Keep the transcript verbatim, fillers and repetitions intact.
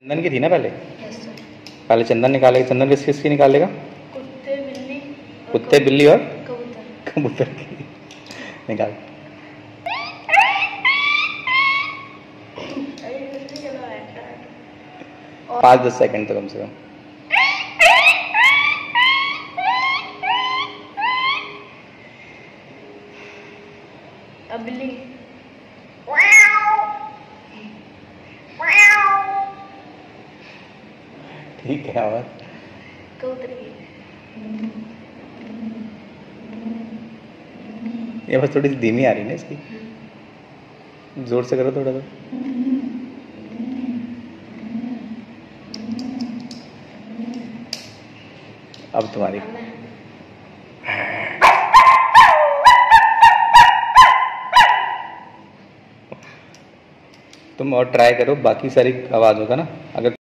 चंदन की थी ना पहले। Yes sir. पहले चंदन निकालेगा। चंदन किस किस की निकालेगा? कुत्ते बिल्ली कुत्ते बिल्ली और कबूतर। कबूतर की निकाल। पाँच दस सेकंड तो कम से कम। अब बिल्ली ठीक है। और कबूतर की। ये बस थोड़ी सी धीमी आ रही है ना इसकी, जोर से करो थोड़ा सा। अब तुम्हारी। तुम और ट्राई करो, बाकी सारी आवाज़ होगा ना अगर